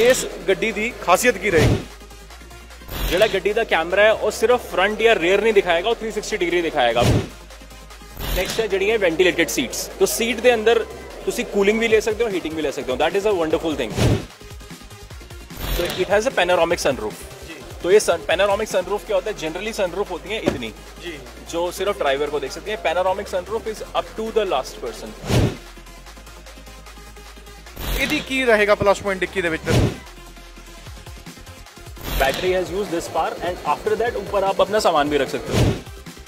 इस गड्डी की खासियत की रहेगी? ਜਿਹੜਾ ਗੱਡੀ ਦਾ ਕੈਮਰਾ ਹੈ ਉਹ ਸਿਰਫ ਫਰੰਟ ਜਾਂ ਰੀਅਰ ਨਹੀਂ ਦਿਖਾਏਗਾ, ਉਹ 360 ਡਿਗਰੀ ਦਿਖਾਏਗਾ। ਨੈਕਸਟ ਹੈ ਜਿਹੜੀਆਂ ਵੈਂਟੀਲੇਟਡ ਸੀਟਸ, तो सीट ਦੇ ਅੰਦਰ ਤੁਸੀਂ ਕੂਲਿੰਗ ਵੀ ਲੈ ਸਕਦੇ ਹੋ, ਹੀਟਿੰਗ भी ले सकते हो। That is a wonderful thing. तो it has a panoramic sunroof. तो ये पैनोरामिक सनरूफ क्या होता है? जनरली सनरूफ होती है इतनी जी, जो सिर्फ ड्राइवर को देख सकती है। Panoramic sunroof is up to the last person. ਇਹਦੀ ਕੀ ਰਹੇਗਾ प्लस पॉइंट डिक्की ਦੇ ਵਿੱਚ? Battery has used this far and after that ऊपर आप अपना सामान भी रख सकते हो।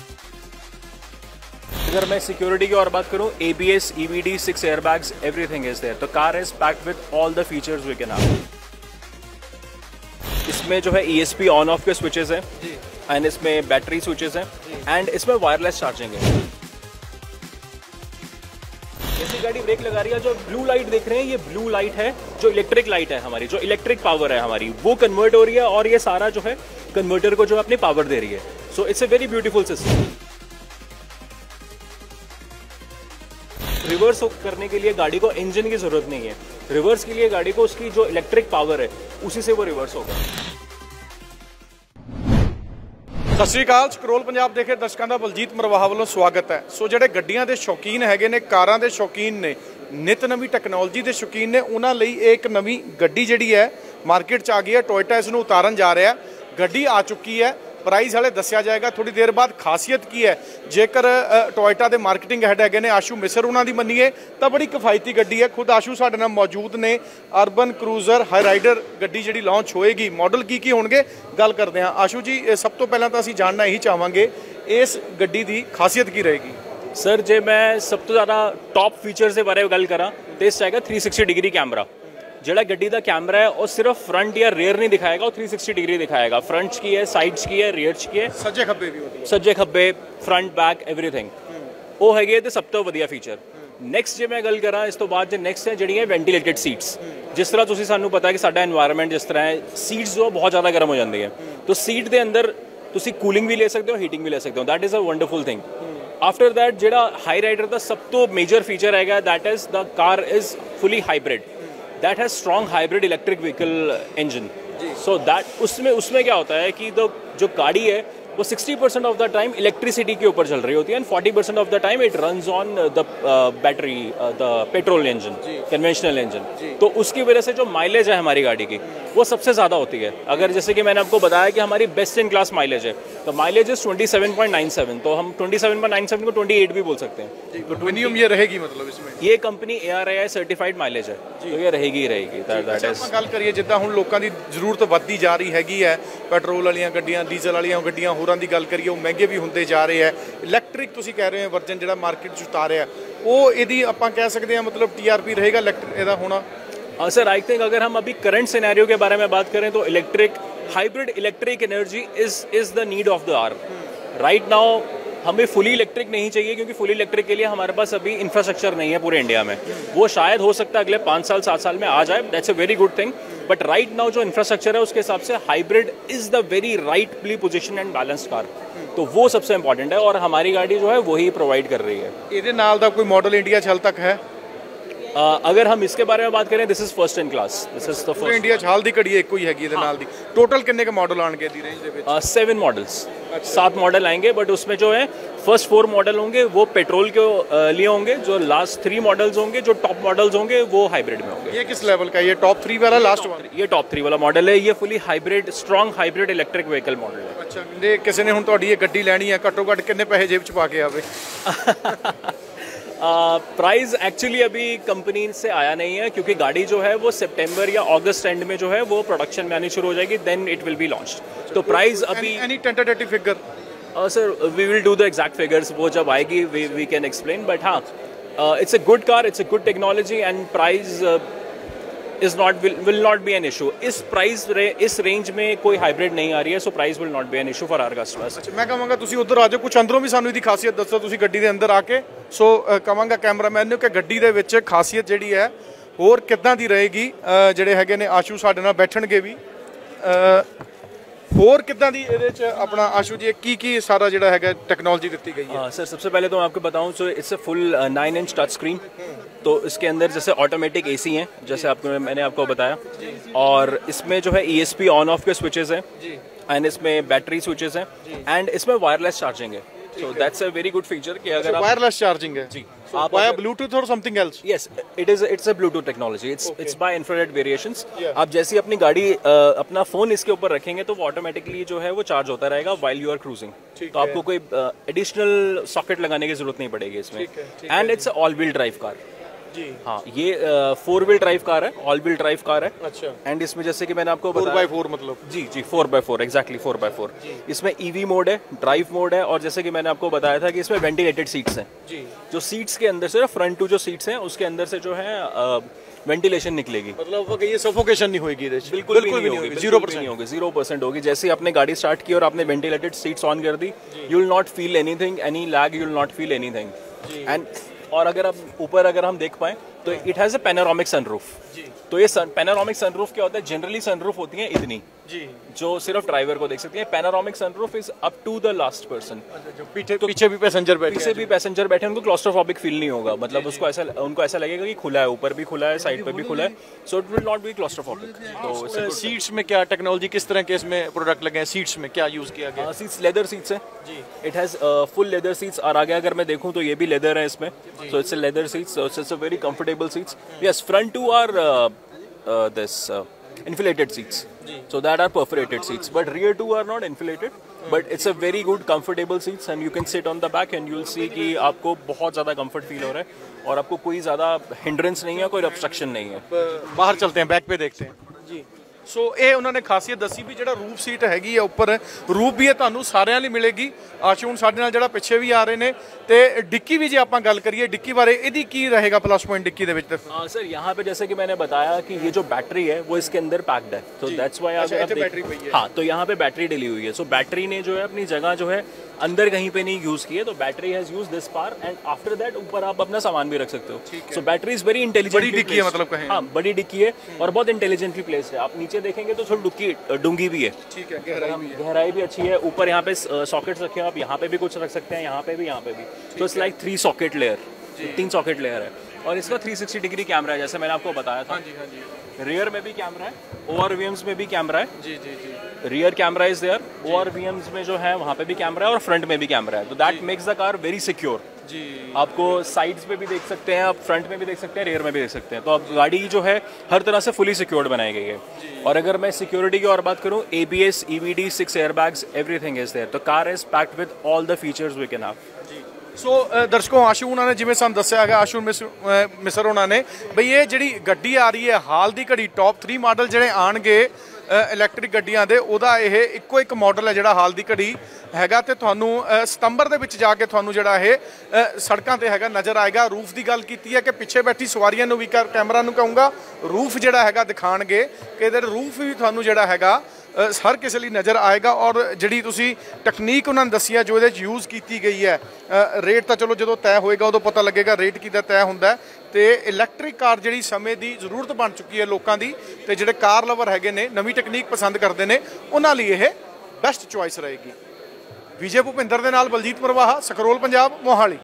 अगर मैं सिक्योरिटी की और बात करूं, ABS, EBD, 6 airbags, everything is there. तो car is packed with all the features we can have. इसमें जो है ESP ऑन ऑफ के स्विचेस हैं एंड इसमें बैटरी स्विचेस हैं एंड इसमें वायरलेस चार्जिंग है। जैसी गाड़ी ब्रेक लगा रही है, जो ब्लू लाइट देख रहे हैं, ये ब्लू लाइट है जो इलेक्ट्रिक लाइट है हमारी, जो इलेक्ट्रिक पावर है हमारी, वो कन्वर्ट हो रही है और ये सारा जो है कन्वर्टर को जो अपनी पावर दे रही है। So it's a very beautiful system. Reverse करने के लिए गाड़ी को इंजन की जरूरत नहीं है। रिवर्स के लिए गाड़ी को उसकी जो इलेक्ट्रिक पावर है उसी से वो रिवर्स होगा। सत श्री अकाल, स्क्रोल पंजाब देखे दर्शकों का बलजीत मरवाहा वालों स्वागत है। सो जोड़े गड्डियां के शौकीन हैगे ने, कारां के शौकीन ने, नित नवी टैक्नोलॉजी के शौकीन ने, उन्होंने लिए एक नवी गड्डी जिहड़ी है मार्केट च आ गई है। टोयोटा इसनूं उतारन जा रहा है। गड्डी आ चुकी है, प्राइस हाले दस्या जाएगा थोड़ी देर बाद। खासियत की है, जेकर टोयोटा के मार्केटिंग हैड है ने आशू मिसर उन्होंने मनीए तो बड़ी किफायती गड्डी है। खुद आशू साडे नाल मौजूद ने। अर्बन क्रूजर हाईराइडर गड्डी जी लॉन्च होएगी, मॉडल की होणगे गल करते हैं। आशू जी, सब तो पहला तो असीं जानना यही चाहांगे इस गड्डी की खासियत की रहेगी? सर जे मैं सब तो ज़्यादा टॉप फीचर्स के बारे में गल करा तो इस आएगा 360 डिग्री कैमरा। ਜਿਹੜਾ ਗੱਡੀ ਦਾ ਕੈਮਰਾ ਹੈ ਉਹ ਸਿਰਫ ਫਰੰਟ ਜਾਂ ਰੀਅਰ ਨਹੀਂ ਦਿਖਾਏਗਾ, ਉਹ 360 ਡਿਗਰੀ ਦਿਖਾਏਗਾ। ਫਰੰਟ 'ਚ ਕੀ ਹੈ, ਸਾਈਡ 'ਚ ਕੀ ਹੈ, ਰੀਅਰ 'ਚ ਕੀ ਹੈ, ਸੱਜੇ ਖੱਬੇ ਵੀ ਹੋਦੀ ਹੈ, ਸੱਜੇ ਖੱਬੇ, ਫਰੰਟ ਬੈਕ ਐਵਰੀਥਿੰਗ। ਉਹ ਹੈਗੀ ਹੈ ਤੇ ਸਭ ਤੋਂ ਵਧੀਆ ਫੀਚਰ। ਨੈਕਸਟ ਜੇ ਮੈਂ ਗੱਲ ਕਰਾਂ ਇਸ ਤੋਂ ਬਾਅਦ, ਜੇ ਨੈਕਸਟ ਹੈ ਜਿਹੜੀਆਂ ਵੈਂਟੀਲੇਟਡ ਸੀਟਸ। ਜਿਸ ਤਰ੍ਹਾਂ ਤੁਸੀਂ ਸਾਨੂੰ ਪਤਾ ਕਿ ਸਾਡਾ এনवायरमेंट ਜਿਸ ਤਰ੍ਹਾਂ ਹੈ, ਸੀਟਸ ਜੋ ਬਹੁਤ ਜ਼ਿਆਦਾ ਗਰਮ ਹੋ ਜਾਂਦੀ ਹੈ, तो ਸੀਟ ਦੇ ਅੰਦਰ ਤੁਸੀਂ ਕੂਲਿੰਗ ਵੀ ਲੈ ਸਕਦੇ ਹੋ, ਹੀਟਿੰਗ ਵੀ ਲੈ ਸਕਦੇ ਹੋ। That is a wonderful thing. After that ਜਿਹੜਾ ਹਾਈ ਰਾਈਡਰ ਦਾ ਸਭ ਤੋਂ ਮੇਜਰ ਫੀਚਰ ਹੈਗਾ, that is the car is fully hybrid. That has strong hybrid electric vehicle engine. So that उसमें क्या होता है कि जो गाड़ी है वो 60% ऑफ द टाइम इलेक्ट्रिसिटी के ऊपर चल रही होती है and 40% of the time it runs on the battery, the petrol engine, conventional engine. तो उसकी वजह से जो माइलेज है हमारी गाड़ी की वो सबसे ज़्यादा होती है। अगर जैसे कि मैंने आपको बताया कि हमारी बेस्ट इन क्लास माइलेज है, तो माइलेज इज 27.97। तो हम 27.97 को 28 भी बोल सकते हैं। तो प्रीमियम ये रहेगी, मतलब इसमें ये कंपनी ARAI सर्टिफाइड माइलेज है, तो ये रहेगी ही रहेगी। गल करिए जिद्दां हुण लोकां दी जरूरत वधदी जा रही हैगी है, पेट्रोल वालियां गड्डियां, डीजल वालियां गड्डियां, होरां दी गल करिए वो महंगे भी होंदे जा रहे हैं। इलैक्ट्रिक तुसीं कह रहे हो वर्जन जिहड़ा मार्केट च उतारिया वो इहदी आपां कह सकते हैं मतलब TRP रहेगा इलैक्ट्रिक इहदा होना? सर आई थिंक अगर हम अभी करंट सिनेरियो के बारे में बात करें तो electric, hybrid electric energy is the need of the hour right now. हमें फुली इलेक्ट्रिक नहीं चाहिए क्योंकि फुली इलेक्ट्रिक के लिए हमारे पास अभी इंफ्रास्ट्रक्चर नहीं है पूरे इंडिया में। वो शायद हो सकता है अगले 5 साल 7 साल में आ जाए, that's a very good thing. But right now जो इंफ्रास्ट्रक्चर है उसके हिसाब से hybrid is the very rightly position and balanced car. तो वो सबसे इंपॉर्टेंट है और हमारी गाड़ी जो है वही प्रोवाइड कर रही है। ਇਹਦੇ ਨਾਲ ਦਾ कोई मॉडल इंडिया हाल तक है? अगर हम इसके बारे में बात करें, this is first in class. This is the first India हाल दी घड़ी एक ही हैगी ਇਹਦੇ ਨਾਲ ਦੀ। टोटल कितने के मॉडल आएंगे दी रेंज ਦੇ ਵਿੱਚ? 7 मॉडल्स, 7 मॉडल आएंगे। बट उसमें जो है फर्स्ट 4 मॉडल होंगे वो पेट्रोल के लिए होंगे, जो लास्ट 3 मॉडल्स होंगे, जो टॉप मॉडल्स होंगे वो हाइब्रिड में होंगे। ये किस लेवल का? ये टॉप 3 वाला लास्ट वाला? ये टॉप 3 वाला मॉडल है। ये fully hybrid, strong hybrid electric vehicle model है। अच्छा, जे किसी ने हुण तुहाडी ये गड्डी लैनी है, घट्टो घट्ट कितने पैसे जेब च पा के आवे? प्राइस एक्चुअली अभी कंपनी से आया नहीं है क्योंकि गाड़ी जो है वो सितंबर या अगस्त एंड में जो है वो प्रोडक्शन में आनी शुरू हो जाएगी, then it will be launched. तो प्राइस अभी any tentative figure? Sir we will do the exact figures, वो जब आएगी वी कैन एक्सप्लेन। बट हाँ, it's a good car, it's a good technology and price is not will not be an issue. इस रेंज में कोई hybrid नहीं आ रही है, so price will not be an issue for our customers. अच्छा, मैं कहांगा तुसी उधर आ जाओ, कुछ अंदरों भी सानू इसदी खासियत दसो तुसी गड्डी दे अंदर आके। सो कहांगा कैमरामैन ने कि गड्डी दे विच खासियत जिहड़ी है होर किदां दी रहेगी। जिहड़े हैगे ने आशू साडे नाल बैठणगे भी। ਹੋਰ ਕਿੱਦਾਂ ਦੀ ਇਹਦੇ ਚ ਆਪਣਾ ਆਸ਼ੂ ਜੀ ਕੀ ਸਾਰਾ ਜਿਹੜਾ ਹੈਗਾ ਟੈक्नोलॉजी ਦਿੱਤੀ गई है? सर सबसे पहले तो मैं आपको बताऊं so it's a full 9 inch touch screen. तो इसके अंदर जैसे ऑटोमेटिक एसी हैं जैसे आपको मैंने आपको बताया, और इसमें जो है ESP ऑन ऑफ के स्विचेस हैं, एंड इसमें बैटरी स्विचेस हैं, एंड इसमें वायरलेस चार्जिंग है। So that's a very good feature कि अगर आप वायरलेस चार्जिंग है जी आप वाया ब्लूटूथ और something else. Yes it's a Bluetooth technology, it's by infrared variations. आप जैसे ही अपनी गाड़ी अपना फोन इसके ऊपर रखेंगे तो वो ऑटोमेटिकली जो है वो चार्ज होता रहेगा व्हाइल यू आर क्रूजिंग। तो आपको कोई एडिशनल सॉकेट लगाने की जरूरत नहीं पड़ेगी इसमें। And it's all wheel drive car जी। हाँ, ये 4 व्हील ड्राइव कार है, ऑल व्हील ड्राइव कार है। अच्छा। एंड इसमें जैसे कि मैंने आपको 4x4 मतलब जी 4x4 एग्जैक्टली 4x4। इसमें EV मोड है, ड्राइव मोड है, और जैसे कि मैंने आपको बताया था कि इसमें वेंटिलेटेड सीट्स हैं जी। जो सीट्स के अंदर से फ्रंट टू जो सीट्स हैं उसके अंदर से जो है वेंटिलेशन निकलेगी, मतलब ये सफोकेशन नहीं होगी। बिल्कुल भी नहीं होगी, 0% होगी। जैसे ही आपने गाड़ी स्टार्ट की और आपने वेंटिलेटेड सीट्स ऑन कर दी, you will not feel anything, any lag, you will not feel anything. And और अगर आप ऊपर अगर हम देख पाए तो it has a panoramic sunroof. तो ये पैनोरामिक सनरूफ क्या होता है? जनरली सनरूफ होती है इतनी जी, जो सिर्फ ड्राइवर को देख सकती है। Panoramic sunroof is up to the last person. जो पीछे भी पैसेंजर बैठे उनको क्लॉस्ट्रोफोबिक फील नहीं होगा, मतलब उनको ऐसा लगेगा कि खुला है, ऊपर भी खुला है, साइड पे भी खुला है, so it will not be claustrophobic. तो सीट्स में क्या टेक्नोलॉजी, किस तरह के इसमें प्रोडक्ट लगे हैं? सीट्स में क्या यूज किया गया? सीट्स लेदर सीट्स है जी। It has full leather seats, और आगे अगर मैं देखूं तो ये भी लेदर है इसमें। So it's a leather seats, so it's a very comfortable seats. Yes, front two are this inflated seats, so that are perforated seats, but rear two are not inflated, but it's a very good comfortable seats, and you can sit on the back and you'll see कि आपको बहुत ज़्यादा comfort feel हो रहा है और आपको कोई ज़्यादा hindrance नहीं है, कोई obstruction नहीं है। बाहर चलते हैं, बैक पे देखते हैं जी। सो ਇਹ ਉਹਨਾਂ ਨੇ ਖਾਸੀਅਤ ਦੱਸੀ ਵੀ ਜਿਹੜਾ ਰੂਫ ਸੀਟ ਹੈਗੀ ਆ ਉੱਪਰ, ਰੂਫ ਵੀ ਇਹ ਤੁਹਾਨੂੰ ਸਾਰਿਆਂ ਲਈ ਮਿਲੇਗੀ। ਆਸ਼ੂ ਹੁਣ ਸਾਡੇ ਨਾਲ ਜਿਹੜਾ ਪਿੱਛੇ ਵੀ ਆ ਰਹੇ ਨੇ, ਤੇ ਡਿੱਕੀ ਵੀ ਜੇ ਆਪਾਂ ਗੱਲ ਕਰੀਏ ਡਿੱਕੀ ਬਾਰੇ, ਇਹਦੀ ਕੀ रहेगा प्लस पॉइंट डिक्की ਦੇ ਵਿੱਚ? सर यहाँ पे जैसे कि मैंने बताया कि ये जो बैटरी है वो इसके अंदर पैक्ड है, तो दैट्स व्हाई बैटरी पई है। हाँ, तो यहाँ पे बैटरी डली हुई है। सो बैटरी ने जो है अपनी जगह जो है अंदर कहीं पे नहीं यूज की है, तो बैटरी हैज यूज दिस पार, एंड आफ्टर दैट ऊपर आप अपना सामान भी रख सकते हो। So battery is very intelligent, बड़ी डिक्की है मतलब कहें। हाँ, बड़ी डिक्की है और बहुत इंटेलिजेंटली प्लेस्ड है। आप नीचे देखेंगे तो थोड़ी डूंगी भी है, ठीक है, गहराई भी अच्छी है। ऊपर यहाँ पे सॉकेट्स रखे हैं, आप यहाँ पे भी कुछ रख सकते हैं, यहाँ पे भी, यहाँ पे भी। तो it's like 3 socket layer, 3 socket layer है, और इसका 360 डिग्री कैमरा है जैसे मैंने आपको बताया था। हाँ जी। रियर में भी कैमरा है, ORVMs में भी कैमरा है जी। Rear camera is there, ORVMs में जो है वहाँ पे भी कैमरा है और फ्रंट में भी कैमरा है, तो that makes the car very secure जी। आपको साइड्स पे भी देख सकते हैं, आप फ्रंट में भी देख सकते हैं, रियर में भी देख सकते हैं, तो अब गाड़ी जो है हर तरह से फुली सिक्योर्ड बनाई गई है। और अगर मैं सिक्योरिटी की और बात करूँ, ABS, EBD, 6 airbags, everything is there. तो car is packed with all the features we can have. So ਦਰਸ਼ਕੋ, ਆਸ਼ੂ ਉਹਨਾਂ ਨੇ ਜਿਵੇਂ ਸਾਨੂੰ ਦੱਸਿਆ ਹੈਗਾ, ਆਸ਼ੂ ਮਿਸਰ ਉਹਨਾਂ ਨੇ, ਬਈ ਇਹ ਜਿਹੜੀ ਗੱਡੀ ਆ ਰਹੀ ਹੈ ਹਾਲ ਦੀ ਘੜੀ ਟੌਪ 3 ਮਾਡਲ ਜਿਹੜੇ ਆਣਗੇ ਇਲੈਕਟ੍ਰਿਕ ਗੱਡੀਆਂ ਦੇ, ਉਹਦਾ ਇਹ ਇੱਕੋ ਇੱਕ ਮਾਡਲ ਹੈ ਜਿਹੜਾ ਹਾਲ ਦੀ ਘੜੀ ਹੈਗਾ, ਤੇ ਤੁਹਾਨੂੰ ਸਤੰਬਰ ਦੇ ਵਿੱਚ ਜਾ ਕੇ ਤੁਹਾਨੂੰ ਜਿਹੜਾ ਇਹ ਸੜਕਾਂ ਤੇ ਹੈਗਾ ਨਜ਼ਰ ਆਏਗਾ। ਰੂਫ ਦੀ ਗੱਲ ਕੀਤੀ ਹੈ ਕਿ ਪਿੱਛੇ ਬੈਠੀ ਸਵਾਰੀਆਂ ਨੂੰ ਵੀ ਕੈਮਰਾ ਨੂੰ ਕਹੂੰਗਾ ਰੂਫ ਜਿਹੜਾ ਹੈਗਾ ਦਿਖਾਣਗੇ ਕਿ ਇਹਦੇ ਰੂਫ ਵੀ ਤੁਹਾਨੂੰ ਜਿਹੜਾ ਹੈਗਾ ਹਰ ਕਿਸੇ ਲਈ ਨਜ਼ਰ ਆਏਗਾ। ਔਰ ਜਿਹੜੀ ਤੁਸੀਂ ਟੈਕਨੀਕ ਉਹਨਾਂ ਨੇ ਦੱਸੀ ਹੈ ਜੋ ਇਹਦੇ 'ਚ ਯੂਜ਼ ਕੀਤੀ ਗਈ ਹੈ, ਰੇਟ ਤਾਂ ਚਲੋ ਜਦੋਂ ਤੈਅ ਹੋਏਗਾ ਉਦੋਂ ਪਤਾ ਲੱਗੇਗਾ ਰੇਟ ਕਿੱਦਾਂ ਤੈਅ ਹੁੰਦਾ। ਤੇ ਇਲੈਕਟ੍ਰਿਕ ਕਾਰ ਜਿਹੜੀ ਸਮੇਂ ਦੀ ਜ਼ਰੂਰਤ ਬਣ ਚੁੱਕੀ ਹੈ ਲੋਕਾਂ ਦੀ, ਤੇ ਜਿਹੜੇ ਕਾਰ ਲਵਰ ਹੈਗੇ ਨੇ, ਨਵੀਂ ਟੈਕਨੀਕ ਪਸੰਦ ਕਰਦੇ ਨੇ, ਉਹਨਾਂ ਲਈ ਇਹ ਬੈਸਟ ਚੁਆਇਸ ਰਹੇਗੀ। ਵਿਜੇ ਭੁਪਿੰਦਰ ਦੇ ਨਾਲ ਬਲਜੀਤ ਮਰਵਾਹਾ, ਸਕਰੋਲ ਪੰਜਾਬ, ਮੋਹਾਲੀ।